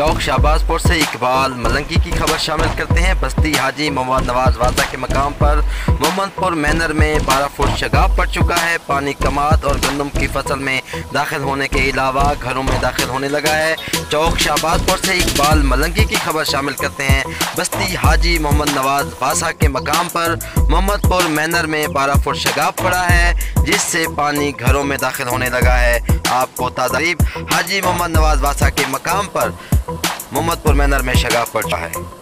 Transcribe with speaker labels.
Speaker 1: चौक शाहबाजपुर से इकबाल मलंगी की खबर शामिल करते हैं। बस्ती हाजी मोहम्मद नवाज वाजा के मकाम पर मोहम्मदपुर मैनर में 12 फुट शगाब पड़ चुका है। पानी कमाद और गंदम की फसल में दाखिल होने के अलावा घरों में दाखिल होने लगा है। चौक शाहबाजपुर से इकबाल मलंगी की खबर शामिल करते हैं। बस्ती हाजी मोहम्मद नवाज वाजा के मकाम पर मोहम्मदपुर मैनर में 12 फुट शगाब पड़ा है, जिससे पानी घरों में दाखिल होने लगा है। आपको तारीफ हाजी मोहम्मद नवाज वाजा के मकाम पर मोहम्मदपुर मैनर में शगाब पड़ा है।